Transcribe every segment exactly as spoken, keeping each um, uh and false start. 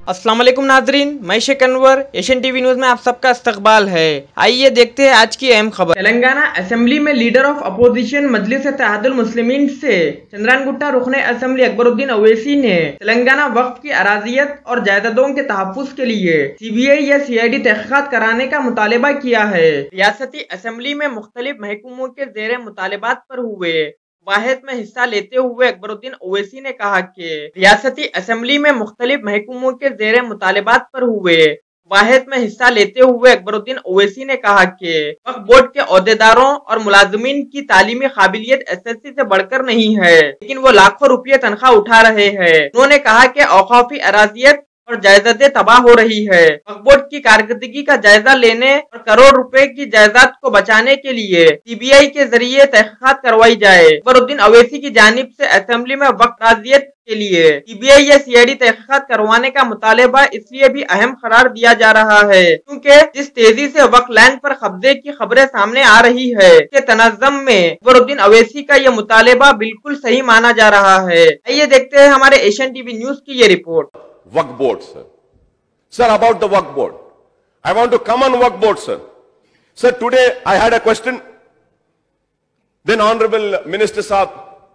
अस्सलाम वालेकुम नाजरीन, मैं Sheikh Anwar, Asian TV news में आप सबका इस्तकबाल है। आइए देखते हैं आज की अहम खबर। तेलंगाना असेंबली में leader of opposition Majlis Ittehadul Muslimeen से चंद्रान गुट्टा रुकने असेंबली अकबरुद्दीन अवैसी ने तेलंगाना वक्फ की अराजियत और जायदादों के तहफ्फुज के लिए सीबीआई या सीआईडी तहकीकात कराने का मुतालबा किया है। रियासती असेंबली में मुख्तलिफ महकूमों के जेर मुतालबात पर हुए वाहिद में हिस्सा लेते हुए अकबरुद्दीन अवैसी ने कहा कि रियासती असेंबली में मुख्तलिफ महकूमों के जेर मुतालबात पर हुए वाहिद में हिस्सा लेते हुए अकबरुद्दीन अवैसी ने कहा कि वक्फ बोर्ड के ओहदेदारों और मुलाजमीन की तालीमी काबिलियत एसएससी से बढ़कर नहीं है, लेकिन वो लाखों रुपये तनख्वाह उठा रहे हैं। उन्होंने कहा कि औकाफी अराजियत और जायदादें तबाह हो रही है। वक्फ बोर्ड की कारकर्दगी का जायजा लेने और करोड़ रुपए की जायदाद को बचाने के लिए सीबीआई के जरिए तहकीकात करवाई जाए। अकबरुद्दीन अवैसी की जानिब से असेंबली में वक्फ अराजियत के लिए सीबीआई या सीआईडी तहकीकात करवाने का मुतालबा इसलिए भी अहम करार दिया जा रहा है क्योंकि जिस तेजी से वक्फ लैंड पर कब्जे की खबरें सामने आ रही है के तनज़्ज़ुम में अकबरुद्दीन अवैसी का यह मुतालबा बिल्कुल सही माना जा रहा है। आइए देखते हैं हमारे एशियन टीवी न्यूज की ये report. Waqf board, sir. Sir, about the Waqf board. I want to come on Waqf board, sir. Sir, today I had a question. Then Honorable Minister Saab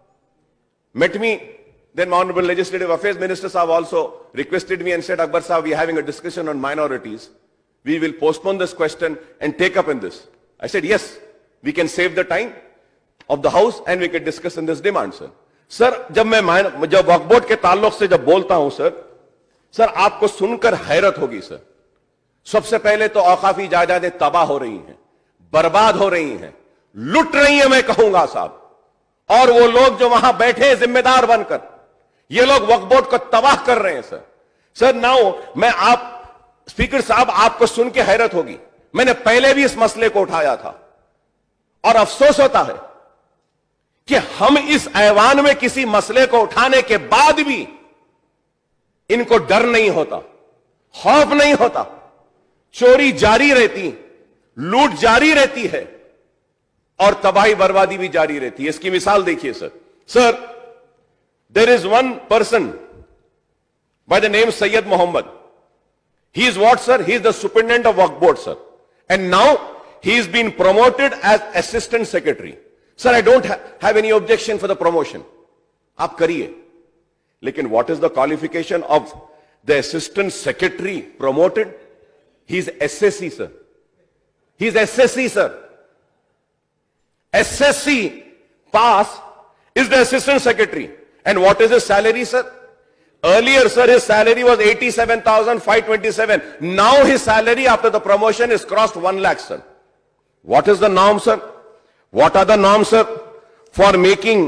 met me. Then Honorable Legislative Affairs Minister Saab also requested me and said, Akbar Saab, we are having a discussion on minorities. We will postpone this question and take up in this. I said, yes, we can save the time of the House and we can discuss in this demand, sir. Sir, जब मैं जब वक्फ board के ताल्लुक से जब बोलता हूं sir, sir आपको सुनकर हैरत होगी सर। सबसे पहले तो औकाफी जायदादें तबाह हो रही हैं, बर्बाद हो रही हैं, लुट रही हैं, मैं कहूंगा साहब। और वो लोग जो वहां बैठे जिम्मेदार बनकर ये लोग वक्फ बोर्ड को तबाह कर रहे हैं सर। सर नाउ मैं आप स्पीकर साहब आपको सुन के हैरत होगी, मैंने पहले भी इस मसले को उठाया था और अफसोस होता है कि हम इस ऐवान में किसी मसले को उठाने के बाद भी इनको डर नहीं होता, खौफ नहीं होता। चोरी जारी रहती, लूट जारी रहती है और तबाही बर्बादी भी जारी रहती है। इसकी मिसाल देखिए sir. Sir, there is one person by the name Syed Mohammed. He is what sir? He is the superintendent of Waqf board sir, and now he is been promoted as assistant secretary. Sir, I don't have any objection for the promotion, आप करिए, लेकिन what is the qualification of the assistant secretary promoted? He is S S C, sir. He is S S C, sir. S S C pass is the assistant secretary. And what is his salary, sir? Earlier, sir, his salary was eighty-seven thousand five hundred twenty-seven. Now his salary after the promotion is crossed one lakh, sir. What is the norm, sir? What are the norms, sir, for making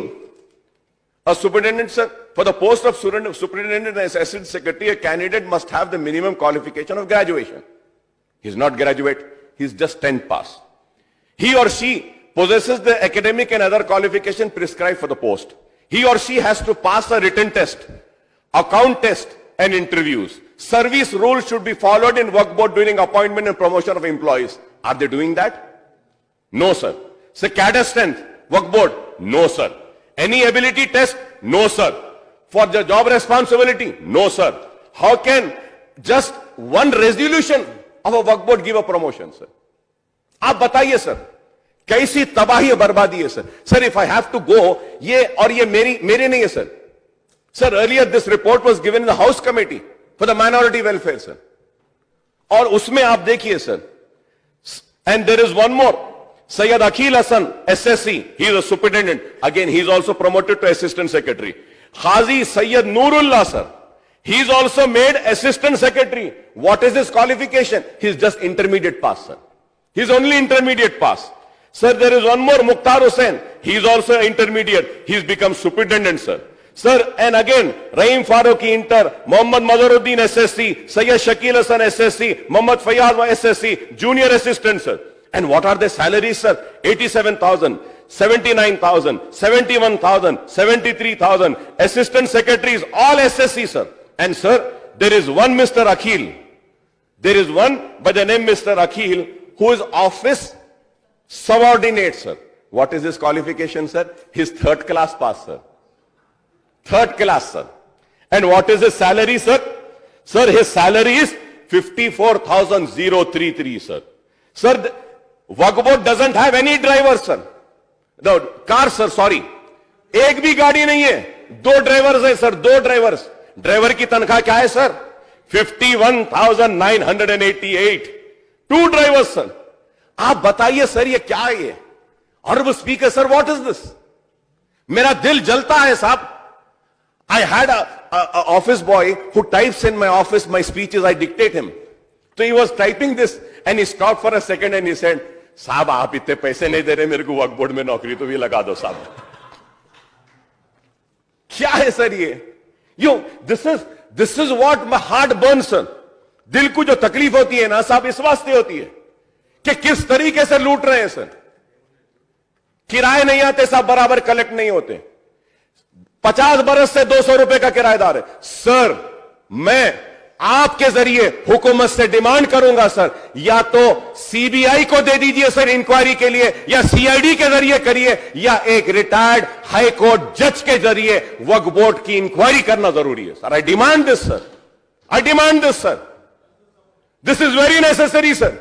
a superintendent, sir? For the post of superintendent and assistant secretary, a candidate must have the minimum qualification of graduation. He is not graduate, he is just tenth pass. He or she possesses the academic and other qualification prescribed for the post. He or she has to pass a written test, account test and interviews. Service rules should be followed in work board during appointment and promotion of employees. Are they doing that? No, sir. So cadre strength, work board? No, sir. Any ability test? No, sir. For the job responsibility? No, sir. How can just one resolution of a work board give a promotion, sir? आप बताइए sir, कैसी तबाही बर्बादी है sir. Sir, if I have to go, ये और ये मेरी मेरे नहीं है sir. Sir, earlier this report was given in the House Committee for the Minority Welfare, sir. और उसमें आप देखिए sir, and there is one more. Sayyid Akhil Hassan, S S C, he is a superintendent. Again, he is also promoted to assistant secretary. Khazi Sayyid Noorullah, sir, he is also made assistant secretary. What is his qualification? He is just intermediate pass, sir. He is only intermediate pass. Sir, there is one more, Mukhtar Hussain. He is also intermediate. He has become superintendent, sir. Sir, and again, Rahim Farooqi Inter, Muhammad Mazaruddin S S C, Sayyid Shakil Hassan S S C, Muhammad Fayyaz S S C, junior assistant, sir. And what are their salaries, sir? eighty-seven thousand, seventy-nine thousand, seventy-one thousand, seventy-three thousand. Assistant secretaries, all S S C, sir. And sir, there is one Mister Akhil. There is one by the name Mister Akhil who is office subordinate, sir. What is his qualification, sir? His third class pass, sir. Third class, sir. And what is his salary, sir? Sir, his salary is fifty-four thousand thirty-three, sir. Sir, the Waqf board doesn't have any driver, sir. The car, sir, sorry. एक भी गाड़ी नहीं है, दो drivers हैं sir, दो drivers. Driver की तनख्वाह क्या है सर? इक्यावन हज़ार नौ सौ अट्ठासी. Two drivers sir. आप बताइए सर, ये क्या है? ये honourable speaker sir, what is this? मेरा दिल जलता है साहब. I had a, a, a office boy who types in my office my speeches. I dictate him. So he was typing this and he stopped for a second and he said, साहब आप इतने पैसे नहीं दे रहे मेरे को वक्फ board में नौकरी तो भी लगा दो साहब. क्या है सर ये? Yo this is this is what my heart burn sir. दिल को जो तकलीफ होती है ना साहब, इस वास्ते होती है कि किस तरीके से लूट रहे हैं सर. किराए नहीं आते साहब, बराबर कलेक्ट नहीं होते. पचास बरस से दो सौ रुपए का किराएदार है सर. मैं आपके जरिए हुकूमत से डिमांड करूंगा सर, या तो सीबीआई को दे दीजिए सर इंक्वायरी के लिए, या सीआईडी के जरिए करिए, या एक रिटायर्ड हाई कोर्ट जज के जरिए वक्फ बोर्ड की इंक्वायरी करना जरूरी है sir. I demand this sir. I demand this sir. This is very necessary sir.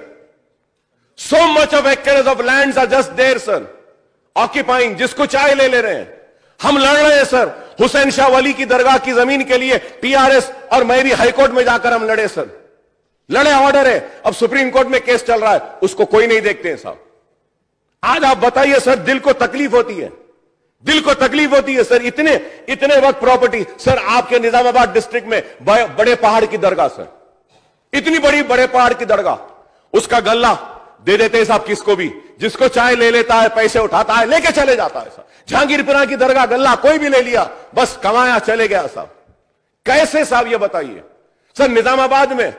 So much of acreage of lands are just there sir, occupying. जिसको चाहे ले ले रहे हैं. हम लड़ रहे हैं सर हुसैन शाह वली की दरगाह की जमीन के लिए. टीआरएस और मैं भी हाईकोर्ट में जाकर हम लड़े सर. लड़े, ऑर्डर है. अब सुप्रीम कोर्ट में केस चल रहा है, उसको कोई नहीं देखते हैं साहब. आज आप बताइए सर, दिल को तकलीफ होती है. दिल को तकलीफ होती है सर. इतने इतने वक्त प्रॉपर्टी सर आपके निजामाबाद डिस्ट्रिक्ट में बड़े पहाड़ की दरगाह सर, इतनी बड़ी बड़े पहाड़ की दरगाह, उसका गल्ला दे देते हैं साहब किसको भी. जिसको चाहे ले लेता है, पैसे उठाता है, लेके चले जाता है साहब. जहांगीरपुरा की दरगाह गल्ला कोई भी ले लिया, बस कमाया चले गया साहब. कैसे साहब ये बताइए सर. निजामाबाद में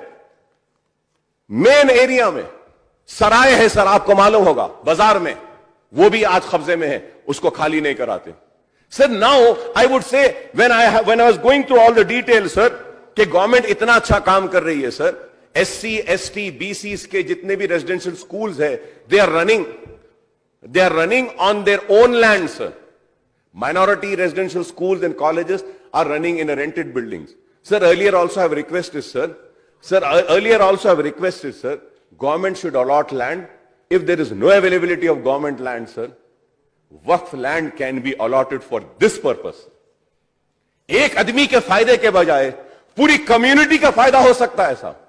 मेन एरिया में सराय है सर, आपको मालूम होगा, बाजार में, वो भी आज कब्जे में है, उसको खाली नहीं कराते sir. Now I would say when I when I was going through all the detail sir, कि गवर्नमेंट इतना अच्छा काम कर रही है sir. S C S T B C के जितने भी रेजिडेंशियल स्कूल्स है, they are running they are running on their own land sir. Minority residential schools and colleges are running in a rented buildings. Sir, earlier also I have requested, sir. Sir, earlier also I have requested, sir. Government should allot land. If there is no availability of government land, sir, waqf land can be allotted for this purpose. एक आदमी के फायदे के बजाय पूरी community का फायदा हो सकता है साहब.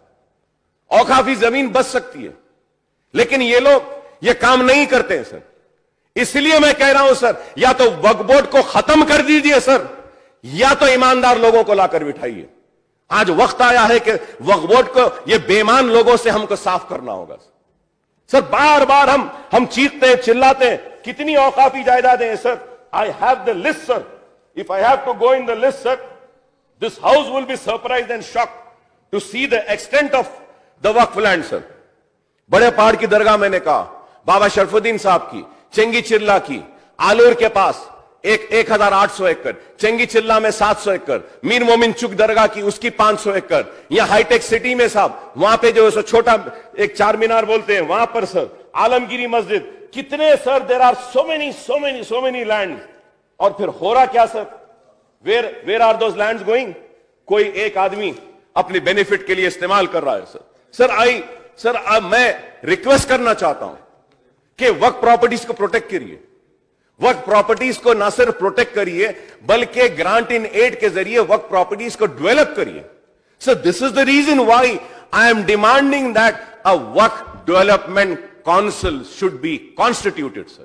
और काफी जमीन बच सकती है. लेकिन ये लोग ये काम नहीं करते हैं सर. इसलिए मैं कह रहा हूं सर, या तो वक्फ बोर्ड को खत्म कर दीजिए सर, या तो ईमानदार लोगों को लाकर बिठाइए. आज वक्त आया है कि वक्फ बोर्ड को ये बेईमान लोगों से हमको साफ करना होगा सर. बार बार हम हम चीखते हैं, चिल्लाते हैं, कितनी औकाफी जायदादें हैं sir. I have the list sir. If I have to go in the list sir, this house will be surprised and shocked to see the extent of the वक्फ लैंड सर. बड़े पहाड़ की दरगाह मैंने कहा, बाबा शरफुद्दीन साहब की, चेंगी चिल्ला की, आलूर के पास एक एक हजार आठ सौ एकड़, चेंगी चिल्ला में सात सौ एकड़, मीर मोमिन चुक दरगाह की उसकी पांच सौ एकड़. यहां हाईटेक सिटी में साहब, वहां पे जो है छोटा एक चार मीनार बोलते हैं, वहां पर सर आलमगिरी मस्जिद. कितने sir, there are so many so many so many land. और फिर हो रहा क्या sir? Where where are those lands going? कोई एक आदमी अपने बेनिफिट के लिए इस्तेमाल कर रहा है सर. सर आई सर अब मैं रिक्वेस्ट करना चाहता हूं कि वक्फ प्रॉपर्टीज को प्रोटेक्ट करिए. वक्फ प्रॉपर्टीज को ना सिर्फ प्रोटेक्ट करिए, बल्कि ग्रांट इन एड के जरिए वक्फ प्रॉपर्टीज को डेवलप करिए. So this is the reason why I am demanding that a वक्फ development council should be constituted sir,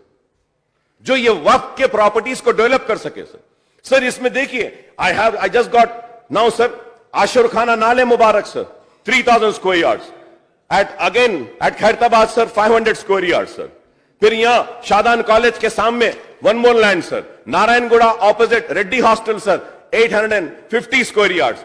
जो ये वक्फ के प्रॉपर्टीज को डेवलप कर सके सर. सर इसमें देखिए, I have I just got now sir Ashur Khana Nale Mubarak sir, three thousand square yards. At again at Khairtabad sir, five hundred square yard sir. फिर यहां शादान कॉलेज के सामने one more land sir. Narayanguda opposite Reddy hostel sir, eight hundred fifty square yards.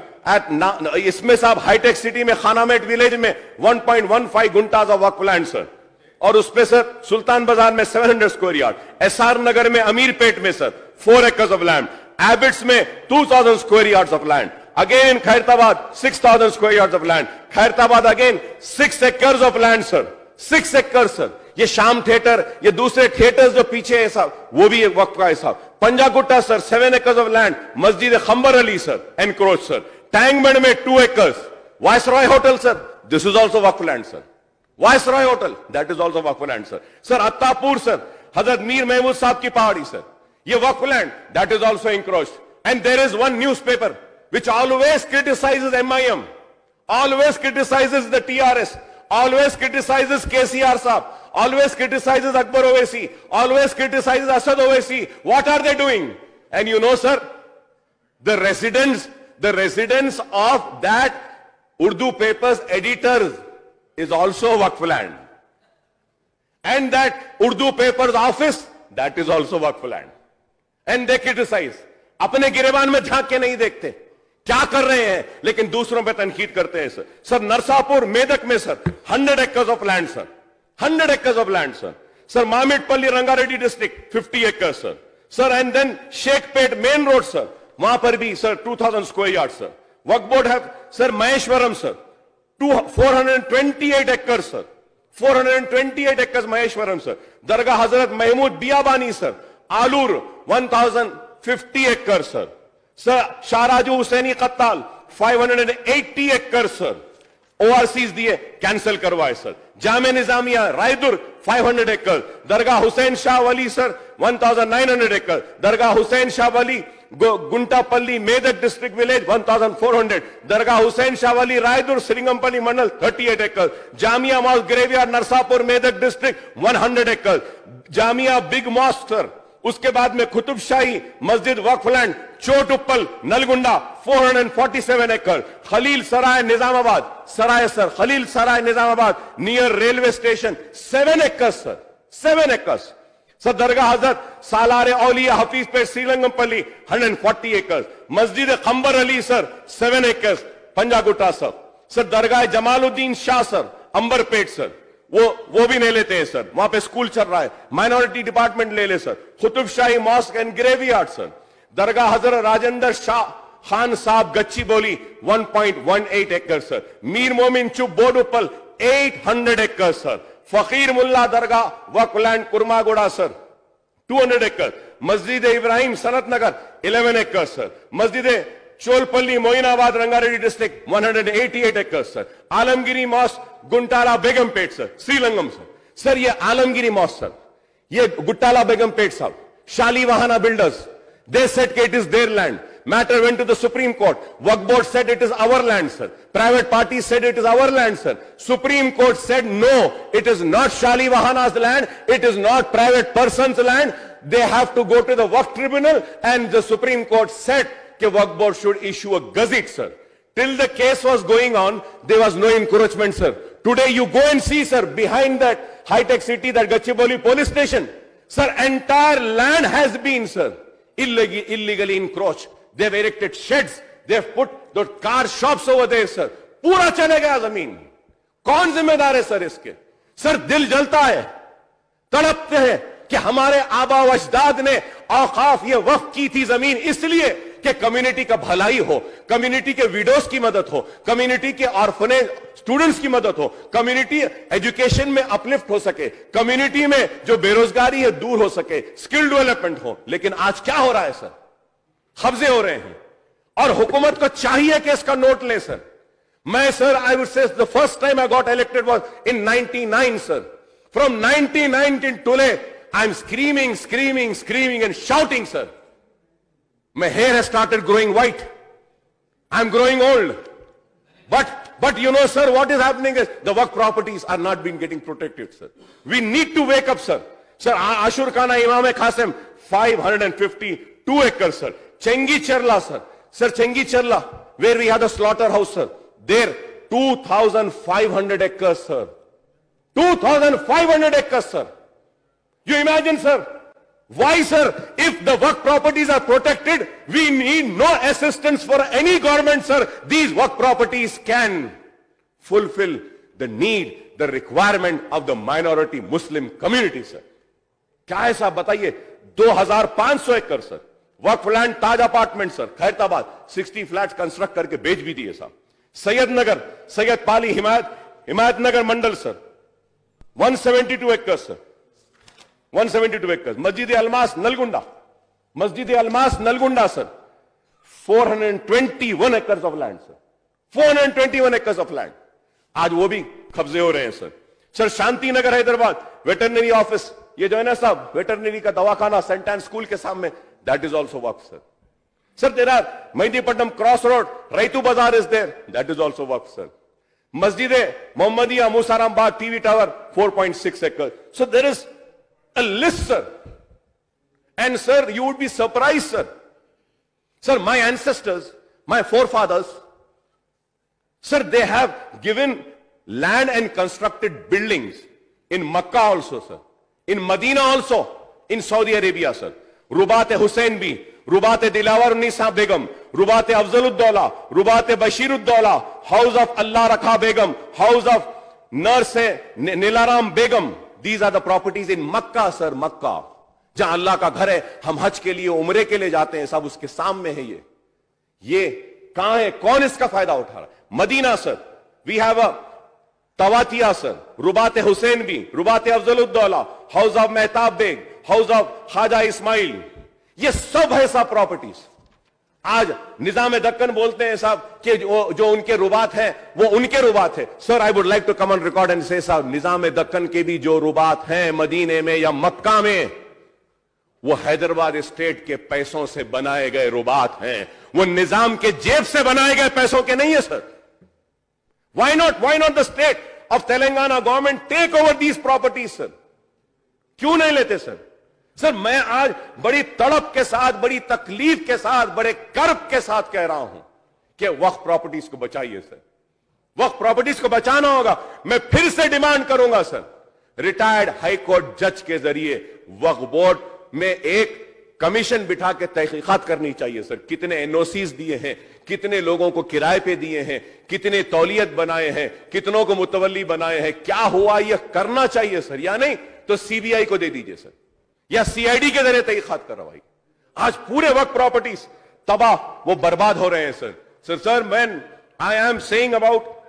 At इसमें साहब हाईटेक city में Khanamet village में one point one five guntas of वक्फ लैंड सर. और उसपे सर सुल्तान बाजार में seven hundred square yard. SR Nagar में अमीरपेट में sir four acres of land. Abids में two thousand square yards of land. Again, Khairtabad, six thousand square yards of land. Khairtabad again, six acres of land, sir. Six acres, sir. ये शाम theatre, ये दूसरे theatres जो पीछे है साहब, वो भी एक वक्त का है साहब. Panjagutta sir, seven acres of land. मस्जिद Khambar Ali sir, encroach sir. Tankbund में two acres. Viceroy Hotel, sir, this is also Waqf land, sir. Viceroy Hotel, that is also Waqf land, sir. Sir, Attapur, sir, Hazrat Mir Mehmood Sahab ki pahadi, sir. Ye Waqf land, that is also encroached. And there is one newspaper which always criticizes M I M, always criticizes the T R S, always criticizes K C R Sahab, always criticizes Akbar Owaisi, always criticizes Asad Owaisi. What are they doing? And you know, sir, the residents, the residents of that Urdu paper's editors is also Waqf land. And that Urdu paper's office, that is also Waqf land. And they criticize. अपने गिरेबान में झांक के नहीं देखते क्या कर रहे हैं, लेकिन दूसरों पे तनकीद करते हैं सर. सर नरसापुर मेदक में sir hundred acres of land sir, hundred acres of land sir. Sir Mamidipalli Rangareddy district fifty acres sir. Sir and then Shaikpet main road sir, वहां पर भी sir two thousand square yard sir. वक्फ बोर्ड है sir Maheshwaram sir two four hundred twenty eight acres sir, four hundred twenty eight acres Maheshwaram sir. दरगाह Hazrat Mahmood Biyabani sir Alur one thousand fifty acres sir. Sir Shahraju Husaini Qattal five hundred eighty acres sir. ORCs दिए cancel करवाए sir. Jame Nizamia Raidurg five hundred acres. दरगाह Hussain Shah Wali sir one thousand nine hundred acres. दरगाह Hussain Shah Wali Guntapalli Medak district village one thousand four hundred. दरगाह Hussain Shah Wali Raidurg Srirangapalli mandal thirty eight acres. Jamia mosque graveyard Narsapur Medak district one hundred acres. Jamia big mosque sir, उसके बाद में कुतुबशाही मस्जिद वक्फ land Choutuppal Nalgonda four hundred forty seven एकड़. Khalil Sarai Nizamabad Sarai sir Khalil Sarai Nizamabad near railway station seven acres sir, seven acres. Sir दरगाह Hazrat Salare Auliya Hafeezpet Srirangapalli hundred forty acres. मस्जिद Khambar Ali sir seven acres Panjagutta sir. Sir दरगाह Jamaluddin Shah sir Amberpet sir, वो वो भी नहीं लेते हैं सर, वहां पे स्कूल चल रहा है. माइनॉरिटी डिपार्टमेंट ले ले sir. Qutbshahi mosque and graveyard sir. दरगाह Hazrat Rajendra Shah Khan Sahab Gachibowli one point one eight एकड़ सर. मीर मोमिन चुप बोडुपल एट हंड्रेड एकड़ सर. फकीर मुल्ला दरगाह वक्फ land Kurmaguda sir two hundred एकड़. मस्जिद इब्राहिम सनत नगर इलेवन एकड़ सर. मस्जिद Cholpalli Moinabad Rangareddy district one hundred eighty eight एकड़ sir. Alamgiri mosque Guntala Begumpet sir Srilangam sir. Sir ये आलमगिरी मॉस्क सर, ये गुट्टाला बेगमपेट साहब Shalivahana builders, they said it is their land. Matter went to the Supreme Court. Waqf board said it is our land sir. Private parties said it is our land sir. Supreme Court said no, it is not Shalivahana's land, it is not private person's land. They have to go to the Waqf tribunal, and the Supreme Court said that Waqf board should issue a gazette sir. Till the case was going on, there was no encroachment sir. Today you go and see sir, behind that high-tech city, that Gachibowli police station sir, entire land has been sir illegally, illegally encroached. They've erected sheds, they've put the car shops over there sir. पूरा चले गया जमीन. कौन जिम्मेदार है sir इसके? Sir दिल जलता है, तड़पते हैं कि हमारे आबा व अजदाद ने औकाफ ये वक्फ की थी जमीन इसलिए कि कम्युनिटी का भलाई हो, कम्युनिटी के विडोज की मदद हो, कम्युनिटी के ऑर्फनेज स्टूडेंट्स की मदद हो, कम्युनिटी एजुकेशन में अपलिफ्ट हो सके, कम्युनिटी में जो बेरोजगारी है दूर हो सके, स्किल डेवलपमेंट हो. लेकिन आज क्या हो रहा है सर? कब्जे हो रहे हैं और हुकूमत को चाहिए कि इसका नोट ले सर. मैं sir I would say the first time I got elected was in ninety nine sir. From ninety nine till today I am screaming screaming screaming and shouting sir. My hair has started growing white. I'm growing old. But, but you know, sir, what is happening is the work properties are not being getting protected, sir. We need to wake up, sir. Sir, Ashur Khana Imam Qasim, five hundred fifty-two acres, sir. Chengi Charla, sir. Sir, Chengi Charla, where we had a slaughterhouse, sir. There, two thousand five hundred acres, sir. two thousand five hundred acres, sir. You imagine, sir? Why, sir? If the work properties are protected, we need no assistance for any government, sir. These work properties can fulfill the need, the requirement of the minority Muslim community, sir. क्या है साहब बताइए? दो हज़ार पाँच सौ एकड़ sir वक्फ land Taj apartment sir Khairtabad sixty flats construct करके बेच भी दिए साहब. Syed Nagar Syed Pali Himayat Himayat Nagar mandal sir one seventy two एकड़ sir one seventy two acres. मस्जिद अलमास नलगुंडा मस्जिद Almas Nalgonda sir four hundred twenty one acres of land sir four hundred twenty one acres of land, आज वो भी कब्जे हो रहे हैं सर। सर शांति नगर हैदराबाद वेटरनरी ऑफिस, ये जो है ना साहब वेटरनरी का दवाखाना सेंट एंड स्कूल के सामने, that is also work sir. Sir there are Mehdipatnam cross road Rythu Bazar is there, that is also work sir. मस्जिद Mohammadia Musaram Bagh TV tower four point six एकड़, so there is a list sir. And sir, you would be surprised, sir. Sir, my ancestors, my forefathers, sir, they have given land and constructed buildings in Makkah also, sir. In Medina also, in Saudi Arabia, sir. Rubat Hussein bhi, Rubat Dilawar Nisa Begum, Rubat Afzalud-Dawla, Rubat Bashirud-Dawla, House of Allah Rakha Begum, House of Nurse Nilaram Begum. These are the properties in Makkah, sir, Makkah. जहां अल्लाह का घर है, हम हज के लिए उम्रे के लिए जाते हैं, सब उसके सामने है। ये ये कहां है, कौन इसका फायदा उठा रहा है? Madina sir, we have a तवातिया सर, रुबात हुसैन भी, रुबात Afzaluddaula, house of Mehtab Baig, house of Khwaja Ismail, ये सब है सब प्रॉपर्टीज। आज निजाम दक्कन बोलते हैं साहब कि जो, जो उनके रुबात है वो उनके रुबात है। Sir I would like to come on record and say साहब, निजाम दक्कन के भी जो रुबात हैं मदीने में या मक्का में, वो हैदराबाद स्टेट के पैसों से बनाए गए रुबात हैं, वो निजाम के जेब से बनाए गए पैसों के नहीं है sir. Why not why not the state of Telangana government take over these properties sir? क्यों नहीं लेते सर? सर मैं आज बड़ी तड़प के साथ, बड़ी तकलीफ के साथ, बड़े कर्ब के साथ कह रहा हूं कि वक्फ प्रॉपर्टीज को बचाइए सर, वक्फ प्रॉपर्टीज को बचाना होगा। मैं फिर से डिमांड करूंगा सर, रिटायर्ड हाई कोर्ट जज के जरिए वक्फ बोर्ड में एक कमीशन बिठा के तहकीकात करनी चाहिए सर। कितने एनओसीज दिए हैं, कितने लोगों को किराए पे दिए हैं, कितने तौलियत बनाए हैं, कितनों को मुतवल्ली बनाए हैं, क्या हुआ यह करना चाहिए सर। या नहीं तो सीबीआई को दे दीजिए सर, या सीआईडी के जरिए तहकीकात करवाइए। आज पूरे वक्त प्रॉपर्टीज तबाह, वो बर्बाद हो रहे हैं sir. Sir sir man I am saying about